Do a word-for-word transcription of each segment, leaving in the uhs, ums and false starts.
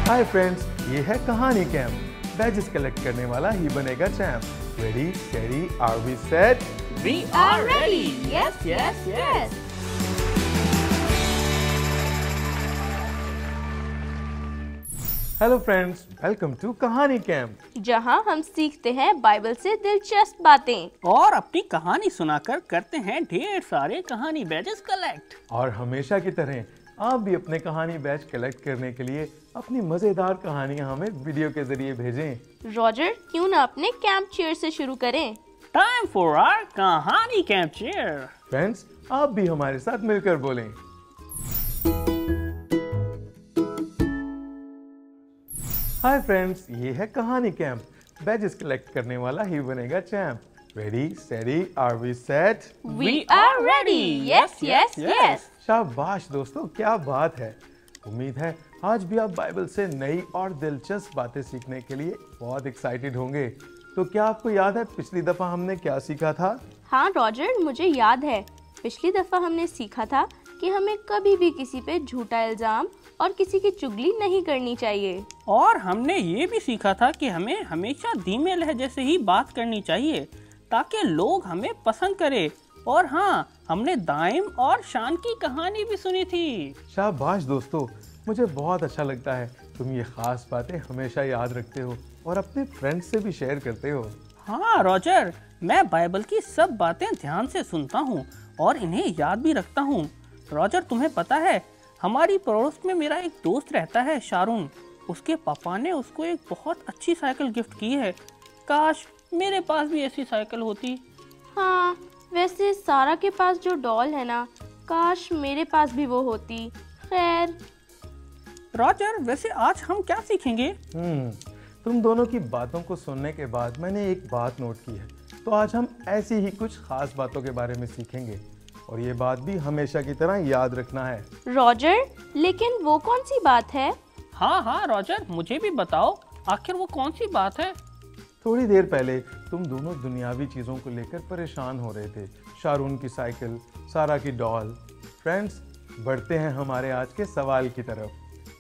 Hi friends, ये है कहानी कैंप। बैजेस कलेक्ट करने वाला ही बनेगा champ. Ready steady are we set? We are ready. Yes, yes, yes. Hello friends, welcome to Kahani camp, जहां हम सीखते हैं बाइबल से दिलचस्प बातें और अपनी कहानी सुनाकर करते हैं ढेर सारे कहानी बैजेस कलेक्ट। और हमेशा की तरह आप भी अपने कहानी बैच कलेक्ट करने के लिए अपनी मजेदार कहानियां हमें वीडियो के जरिए भेजें। रॉजर, क्यों ना अपने कैंप चीयर से शुरू करें? Time for our Kahani camp cheer. Friends, आप भी हमारे साथ मिलकर बोलें। हाय फ्रेंड्स, ये है कहानी कैंप। बैजेस कलेक्ट करने वाला ही बनेगा champ. Ready steady are we set? We are ready. Yes, yes, yes. शाबाश दोस्तों, क्या बात है। उम्मीद है आज भी आप बाइबल से नई और दिलचस्प बातें सीखने के लिए बहुत एक्साइटेड होंगे। तो क्या आपको याद है पिछली दफा हमने क्या सीखा था? हाँ रॉजर, मुझे याद है। पिछली दफा हमने सीखा था कि हमें कभी भी किसी पे झूठा इल्जाम और किसी की चुगली नहीं करनी चाहिए। और हमने ये भी सीखा था कि हमें हमेशा धीमे लहजे से ही बात करनी चाहिए ताकि लोग हमें पसंद करें। और हाँ, हमने दाइम और शान की कहानी भी सुनी थी। शाबाश दोस्तों, मुझे बहुत अच्छा लगता है तुम ये खास बातें हमेशा याद रखते हो और अपने फ्रेंड्स से भी शेयर करते हो। हाँ रॉजर, मैं बाइबल की सब बातें ध्यान से सुनता हूँ और इन्हें याद भी रखता हूँ। रॉजर, तुम्हें पता है हमारी पड़ोस में मेरा एक दोस्त रहता है, शारून। उसके पापा ने उसको एक बहुत अच्छी साइकिल गिफ्ट की है। काश मेरे पास भी ऐसी साइकिल होती। हाँ, वैसे सारा के पास जो डॉल है ना, काश मेरे पास भी वो होती। खैर रॉजर, वैसे आज हम क्या सीखेंगे? हम्म तुम दोनों की बातों को सुनने के बाद मैंने एक बात नोट की है। तो आज हम ऐसी ही कुछ खास बातों के बारे में सीखेंगे और ये बात भी हमेशा की तरह याद रखना है। रॉजर, लेकिन वो कौन सी बात है? हाँ हाँ रॉजर, मुझे भी बताओ, आखिर वो कौन सी बात है? थोड़ी देर पहले तुम दोनों दुनियावी चीजों को लेकर परेशान हो रहे थे। शारून की साइकिल, सारा की डॉल। फ्रेंड्स, बढ़ते हैं हमारे आज के सवाल की तरफ।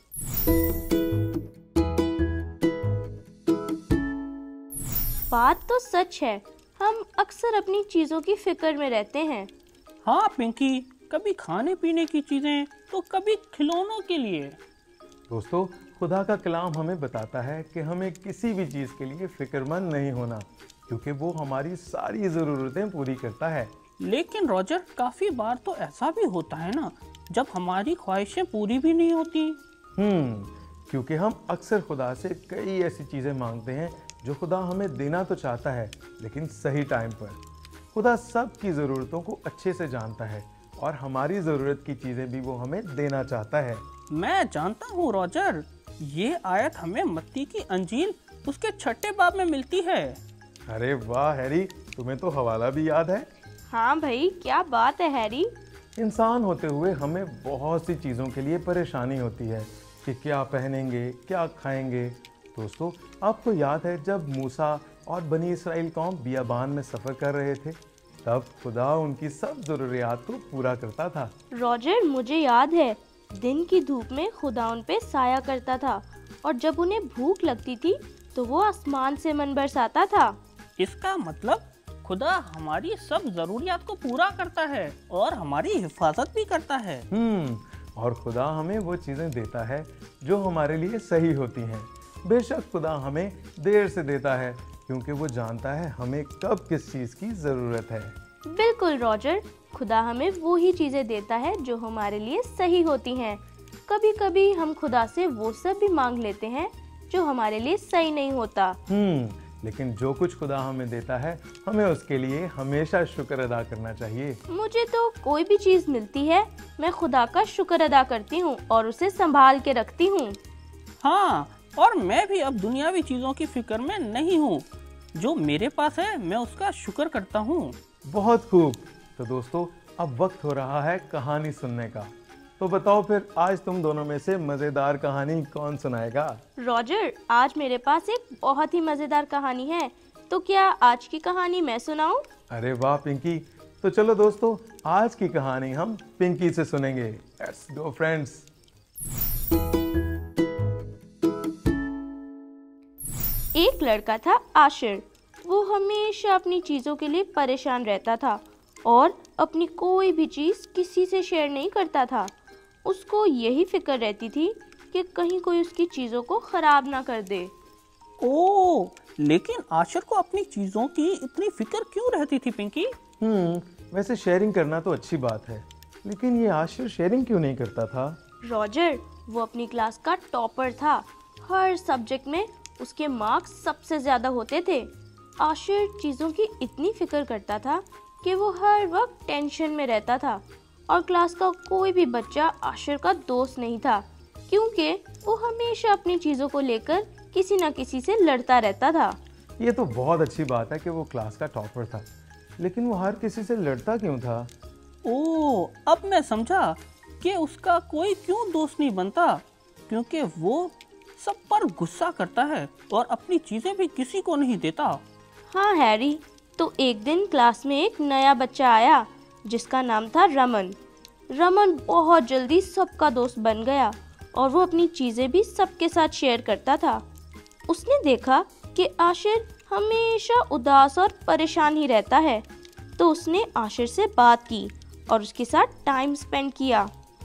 बात तो सच है, हम अक्सर अपनी चीजों की फिक्र में रहते हैं। हाँ पिंकी, कभी खाने पीने की चीजें तो कभी खिलौनों के लिए। दोस्तों, खुदा का कलाम हमें बताता है कि हमें किसी भी चीज़ के लिए फिक्रमंद नहीं होना, क्योंकि वो हमारी सारी ज़रूरतें पूरी करता है। लेकिन रॉजर, काफी बार तो ऐसा भी होता है ना, जब हमारी ख्वाहिशें पूरी भी नहीं होती। हम्म क्योंकि हम अक्सर खुदा से कई ऐसी चीज़ें मांगते हैं जो खुदा हमें देना तो चाहता है, लेकिन सही टाइम पर। खुदा सब की ज़रूरतों को अच्छे से जानता है और हमारी ज़रूरत की चीज़ें भी वो हमें देना चाहता है। मैं जानता हूँ रॉजर, ये आयत हमें मत्ती की अंजील उसके छठे बाब में मिलती है। अरे वाह हैरी, तुम्हें तो हवाला भी याद है। हाँ भाई, क्या बात है हैरी। इंसान होते हुए हमें बहुत सी चीज़ों के लिए परेशानी होती है कि क्या पहनेंगे, क्या खाएंगे। दोस्तों, आपको याद है जब मूसा और बनी इसराइल कौम बियाबान में सफ़र कर रहे थे, तब खुदा उनकी सब ज़रूरियात को पूरा करता था। रॉजर, मुझे याद है दिन की धूप में खुदा उन पे साया करता था और जब उन्हें भूख लगती थी तो वो आसमान से मन बरसाता था। इसका मतलब खुदा हमारी सब जरूरियात को पूरा करता है और हमारी हिफाजत भी करता है। हम्म और खुदा हमें वो चीज़ें देता है जो हमारे लिए सही होती हैं। बेशक खुदा हमें देर से देता है, क्योंकि वो जानता है हमें कब किस चीज़ की ज़रूरत है। बिल्कुल रॉजर, खुदा हमें वो ही चीजें देता है जो हमारे लिए सही होती हैं। कभी कभी हम खुदा से वो सब भी मांग लेते हैं जो हमारे लिए सही नहीं होता। हम्म लेकिन जो कुछ खुदा हमें देता है, हमें उसके लिए हमेशा शुक्र अदा करना चाहिए। मुझे तो कोई भी चीज मिलती है, मैं खुदा का शुक्र अदा करती हूँ और उसे संभाल के रखती हूँ। हाँ, और मैं भी अब दुनियावी चीजों की फिक्र में नहीं हूँ। जो मेरे पास है मैं उसका शुक्र करता हूँ। बहुत खूब। तो दोस्तों, अब वक्त हो रहा है कहानी सुनने का। तो बताओ फिर, आज तुम दोनों में से मजेदार कहानी कौन सुनाएगा? रॉजर, आज मेरे पास एक बहुत ही मजेदार कहानी है, तो क्या आज की कहानी मैं सुनाऊं? अरे वाह पिंकी, तो चलो दोस्तों, आज की कहानी हम पिंकी से सुनेंगे। Let's go friends. एक लड़का था आशिर। वो हमेशा अपनी चीज़ों के लिए परेशान रहता था और अपनी कोई भी चीज़ किसी से शेयर नहीं करता था। उसको यही फिक्र रहती थी कि कहीं कोई उसकी चीज़ों को ख़राब ना कर दे। ओह, लेकिन आशिर को अपनी चीज़ों की इतनी फिक्र क्यों रहती थी पिंकी? हम्म वैसे शेयरिंग करना तो अच्छी बात है, लेकिन ये आशिर शेयरिंग क्यों नहीं करता था? रॉजर, वो अपनी क्लास का टॉपर था। हर सब्जेक्ट में उसके मार्क्स सबसे ज़्यादा होते थे। आशिर चीज़ों की इतनी फिक्र करता था कि वो हर वक्त टेंशन में रहता था और क्लास का कोई भी बच्चा आशिर का दोस्त नहीं था, क्योंकि वो हमेशा अपनी चीज़ों को लेकर किसी न किसी से लड़ता रहता था। ये तो बहुत अच्छी बात है कि वो क्लास का टॉपर था, लेकिन वो हर किसी से लड़ता क्यों था? ओह, अब मैं समझा कि उसका कोई क्यों दोस्त नहीं बनता, क्योंकि वो सब पर गुस्सा करता है और अपनी चीज़ें भी किसी को नहीं देता। हाँ हैरी, तो एक दिन क्लास में एक नया बच्चा आया जिसका नाम था रमन। रमन बहुत जल्दी सबका दोस्त बन गया और वो अपनी चीज़ें भी सबके साथ शेयर करता था। उसने देखा कि आशिर हमेशा उदास और परेशान ही रहता है, तो उसने आशिर से बात की और उसके साथ टाइम स्पेंड किया।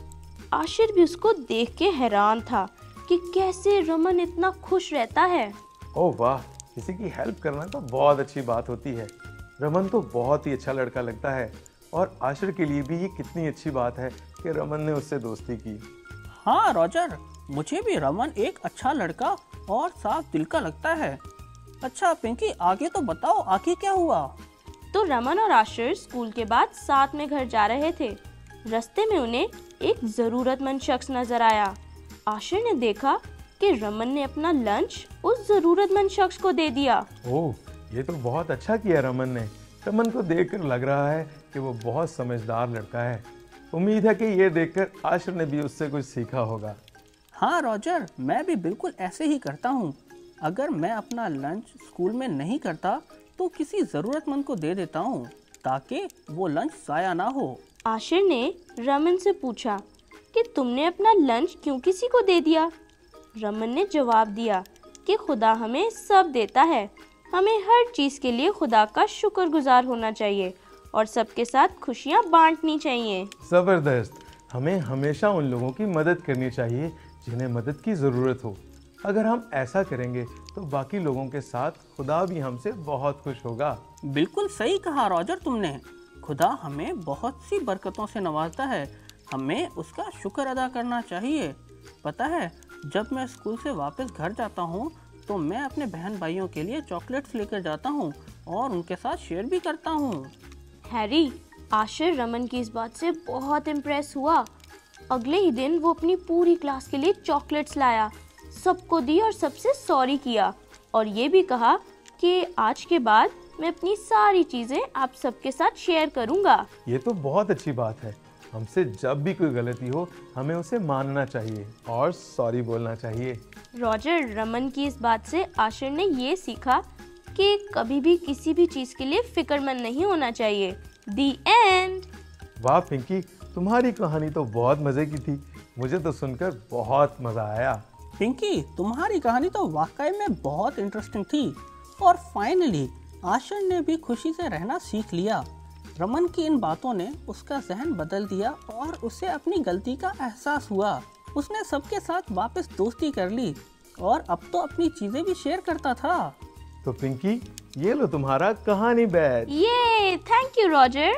आशिर भी उसको देख के हैरान था कि कैसे रमन इतना खुश रहता है। ओह वाह, किसी की हेल्प करना तो बहुत अच्छी बात होती है। रमन तो बहुत ही अच्छा लड़का लगता है और आशिर के लिए भी ये कितनी अच्छी बात है कि रमन ने उससे दोस्ती की। हाँ रॉजर, मुझे भी रमन एक अच्छा लड़का और साफ दिल का लगता है। अच्छा पिंकी, आगे तो बताओ, आगे क्या हुआ? तो रमन और आशिर स्कूल के बाद साथ में घर जा रहे थे। रास्ते में उन्हें एक जरूरतमंद शख्स नजर आया। आशिर ने देखा कि रमन ने अपना लंच उस जरूरतमंद शख्स को दे दिया। ओह, ये तो बहुत अच्छा किया रमन ने। रमन को देखकर लग रहा है कि वो बहुत समझदार लड़का है। उम्मीद है कि ये देखकर आशिर ने भी उससे कुछ सीखा होगा। हाँ रॉजर, मैं भी बिल्कुल ऐसे ही करता हूँ। अगर मैं अपना लंच स्कूल में नहीं करता तो किसी ज़रूरतमंद को दे देता हूँ ताकि वो लंच ज़ाया ना हो। आशिर ने रमन से पूछा कि तुमने अपना लंच क्यों किसी को दे दिया? रमन ने जवाब दिया कि खुदा हमें सब देता है, हमें हर चीज़ के लिए खुदा का शुक्रगुजार होना चाहिए और सबके साथ खुशियाँ बांटनी चाहिए। ज़बरदस्त। हमें हमेशा उन लोगों की मदद करनी चाहिए जिन्हें मदद की ज़रूरत हो। अगर हम ऐसा करेंगे तो बाकी लोगों के साथ खुदा भी हमसे बहुत खुश होगा। बिल्कुल सही कहा रॉजर तुमने। खुदा हमें बहुत सी बरकतों से नवाजता है, हमें उसका शुक्र अदा करना चाहिए। पता है, जब मैं स्कूल से वापस घर जाता हूँ तो मैं अपने बहन भाइयों के लिए चॉकलेट्स लेकर जाता हूँ और उनके साथ शेयर भी करता हूँ। हैरी, आशिर रमन की इस बात से बहुत इम्प्रेस हुआ। अगले ही दिन वो अपनी पूरी क्लास के लिए चॉकलेट्स लाया, सबको दी और सबसे सॉरी किया और ये भी कहा कि आज के बाद मैं अपनी सारी चीज़ें आप सबके साथ शेयर करूँगा। ये तो बहुत अच्छी बात है। हमसे जब भी कोई गलती हो हमें उसे मानना चाहिए और सॉरी बोलना चाहिए। रॉजर, रमन की इस बात से आशिर ने ये सीखा कि कभी भी किसी भी चीज़ के लिए फिक्रमंद नहीं होना चाहिए। The end. वाह पिंकी, तुम्हारी कहानी तो बहुत मज़े की थी। मुझे तो सुनकर बहुत मज़ा आया। पिंकी, तुम्हारी कहानी तो वाकई में बहुत इंटरेस्टिंग थी और फाइनली आशिर ने भी खुशी से रहना सीख लिया। रमन की इन बातों ने उसका जहन बदल दिया और उसे अपनी गलती का एहसास हुआ। उसने सबके साथ वापस दोस्ती कर ली और अब तो अपनी चीजें भी शेयर करता था। तो पिंकी, ये लो तुम्हारा कहानी बैग। ये थैंक यू रॉजर।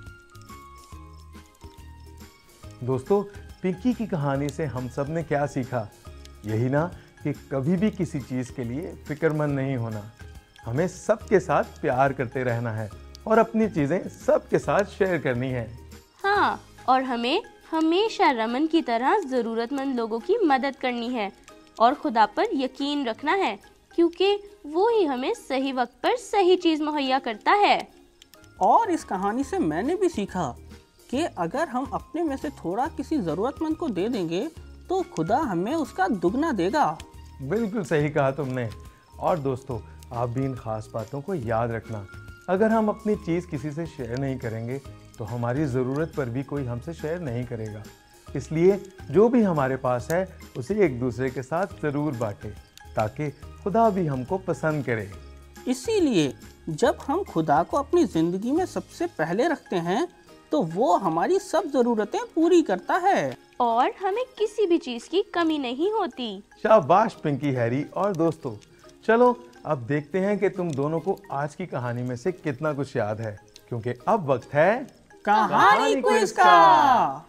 दोस्तों, पिंकी की कहानी से हम सब ने क्या सीखा? यही ना कि कभी भी किसी चीज़ के लिए फिक्रमंद नहीं होना, हमें सबके साथ प्यार करते रहना है और अपनी चीज़ें सबके साथ शेयर करनी है। हाँ, और हमें हमेशा रमन की तरह ज़रूरतमंद लोगों की मदद करनी है और खुदा पर यकीन रखना है, क्योंकि वो ही हमें सही वक्त पर सही चीज़ मुहैया करता है। और इस कहानी से मैंने भी सीखा कि अगर हम अपने में से थोड़ा किसी ज़रूरतमंद को दे देंगे तो खुदा हमें उसका दुगना देगा। बिल्कुल सही कहा तुमने। और दोस्तों, आप भी इन खास बातों को याद रखना। अगर हम अपनी चीज़ किसी से शेयर नहीं करेंगे तो हमारी ज़रूरत पर भी कोई हमसे शेयर नहीं करेगा। इसलिए जो भी हमारे पास है उसे एक दूसरे के साथ ज़रूर बांटें। ताकि खुदा भी हमको पसंद करे। इसीलिए जब हम खुदा को अपनी जिंदगी में सबसे पहले रखते हैं तो वो हमारी सब जरूरतें पूरी करता है और हमें किसी भी चीज की कमी नहीं होती। शाबाश पिंकी, हैरी और दोस्तों, चलो अब देखते हैं कि तुम दोनों को आज की कहानी में से कितना कुछ याद है, क्योंकि अब वक्त है कहानी क्विज का।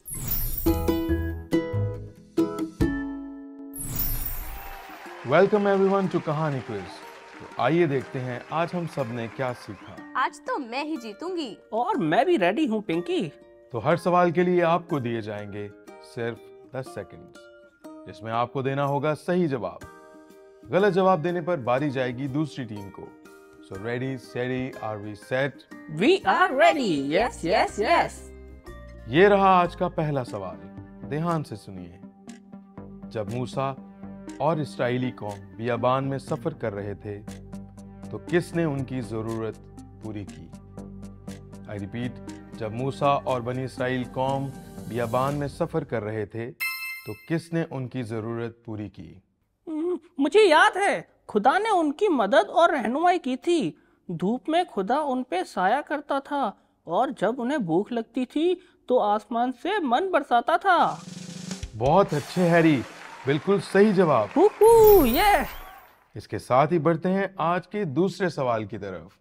Welcome everyone to Kahani quiz. तो आइए देखते हैं आज हम सब ने क्या सीखा। आज तो मैं ही जीतूंगी। और मैं भी रेडी हूँ पिंकी। तो हर सवाल के लिए आपको दिए जाएंगे सिर्फ दस सेकंड्स, जिसमें आपको देना होगा सही जवाब। गलत जवाब देने पर बारी जाएगी दूसरी टीम को। So ready steady are we set? We are ready. Yes yes yes. ये रहा आज का पहला सवाल, ध्यान से सुनिए। जब मूसा और इस्राएली कौम बियाबान में सफर कर रहे थे तो किसने उनकी जरूरत पूरी की? आई रिपीट, जब मूसा और बनी इस्राएल कौम बियाबान में सफर कर रहे थे तो किसने उनकी जरूरत पूरी की? मुझे याद है, खुदा ने उनकी मदद और रहनुमाई की थी। धूप में खुदा उन पे साया करता था और जब उन्हें भूख लगती थी तो आसमान से मन बरसाता था। बहुत अच्छे हैरी, बिल्कुल सही जवाब। हूहू, ये। इसके साथ ही बढ़ते हैं आज के दूसरे सवाल की तरफ।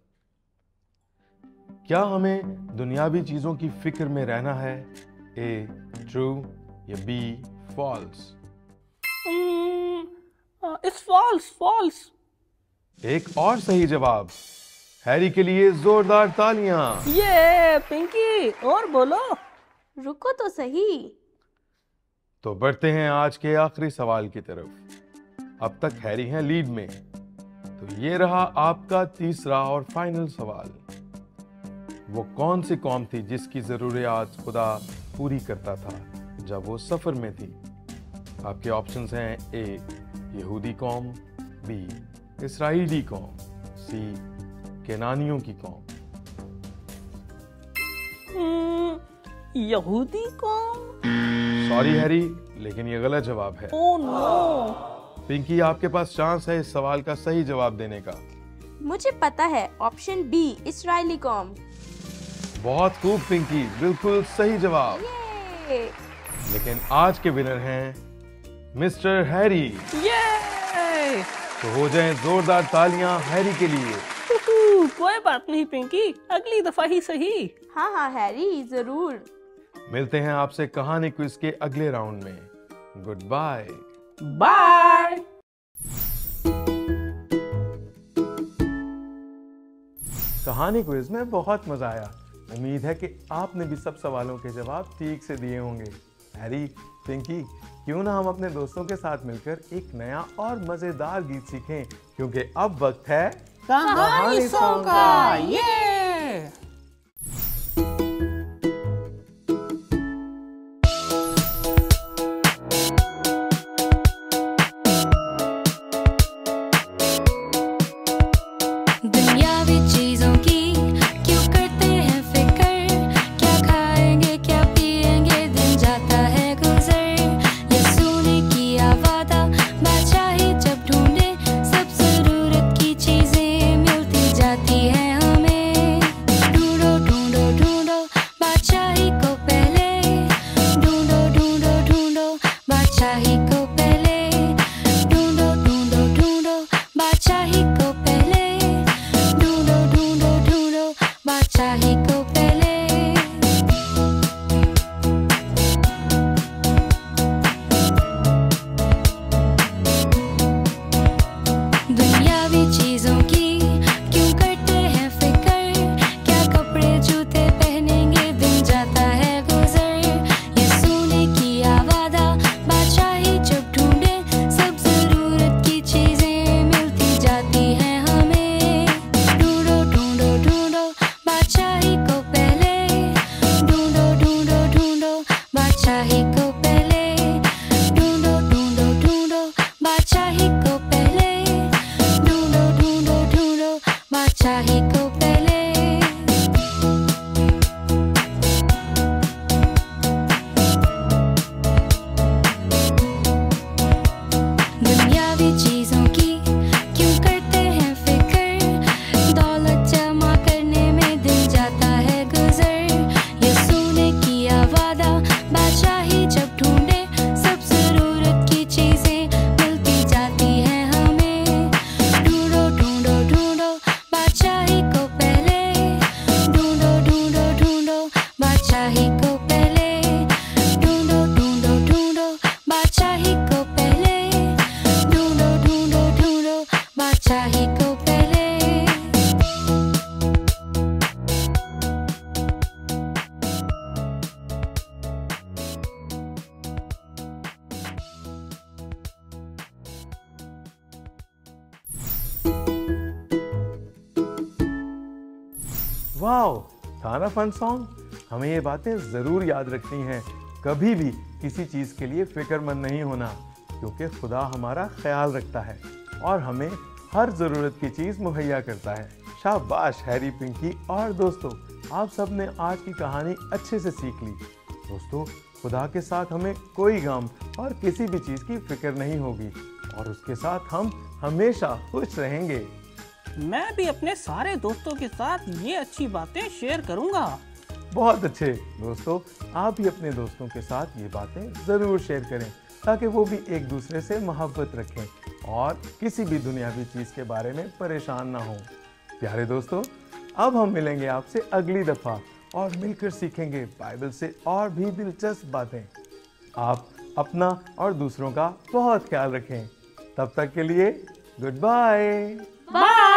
क्या हमें दुनियावी चीजों की फिक्र में रहना है? ए ट्रू या B false? It's false false. एक और सही जवाब। हैरी के लिए जोरदार तालियां। ये पिंकी, और बोलो। रुको तो सही। तो बढ़ते हैं आज के आखिरी सवाल की तरफ। अब तक हैरी हैं लीड में। तो ये रहा आपका तीसरा और फाइनल सवाल। वो कौन सी कौम थी जिसकी जरूरियात खुदा पूरी करता था जब वो सफर में थी? आपके ऑप्शंस हैं ए यहूदी कौम, बी इस्राएली कौम, सी केनानियों की कौम। यहूदी कौम। सॉरी हैरी, लेकिन ये गलत जवाब है। Oh no. पिंकी, आपके पास चांस है इस सवाल का सही जवाब देने का। मुझे पता है, ऑप्शन बी इस्राएली कौम। बहुत खूब पिंकी, बिल्कुल सही जवाब। ये। लेकिन आज के विनर हैं मिस्टर हैरी। ये। तो हो जाएं जोरदार तालियां हैरी के लिए। कोई बात नहीं पिंकी, अगली दफा ही सही। हाँ हाँ हैरी, जरूर। मिलते हैं आपसे कहानी क्विज के अगले राउंड में। Good bye. Bye. Kahani quiz में बहुत मजा आया। उम्मीद है कि आपने भी सब सवालों के जवाब ठीक से दिए होंगे। हैरी, पिंकी, क्यों ना हम अपने दोस्तों के साथ मिलकर एक नया और मजेदार गीत सीखें, क्योंकि अब वक्त है कहानी सॉन्ग का। ये। चीज़ों ज्यादा। बादशाही जब ढूंढे सब जरूरत की चीजें मिलती जाती हैं हमें। ढूंढो ढूंढो ढूंढो बादशाही को पहले, ढूंढो ढूंढो ढूंढो बादशाही को पहले, ढूंढो ढूंढो ढूंढो बादशाही को पहले, ढूंढो ढूंढो ढूंढो बादशाही को पहले। वाओ, था ना फन सॉन्ग। हमें ये बातें ज़रूर याद रखनी हैं। कभी भी किसी चीज़ के लिए फिक्रमंद नहीं होना, क्योंकि खुदा हमारा ख्याल रखता है और हमें हर ज़रूरत की चीज़ मुहैया करता है। शाबाश हैरी, पिंकी और दोस्तों, आप सब ने आज की कहानी अच्छे से सीख ली। दोस्तों, खुदा के साथ हमें कोई गम और किसी भी चीज़ की फिक्र नहीं होगी और उसके साथ हम हमेशा खुश रहेंगे। मैं भी अपने सारे दोस्तों के साथ ये अच्छी बातें शेयर करूंगा। बहुत अच्छे दोस्तों, आप भी अपने दोस्तों के साथ ये बातें ज़रूर शेयर करें ताकि वो भी एक दूसरे से मोहब्बत रखें और किसी भी दुनियावी चीज़ के बारे में परेशान ना हो। प्यारे दोस्तों, अब हम मिलेंगे आपसे अगली दफ़ा और मिलकर सीखेंगे बाइबल से और भी दिलचस्प बातें। आप अपना और दूसरों का बहुत ख्याल रखें। तब तक के लिए गुड बाय। बाय।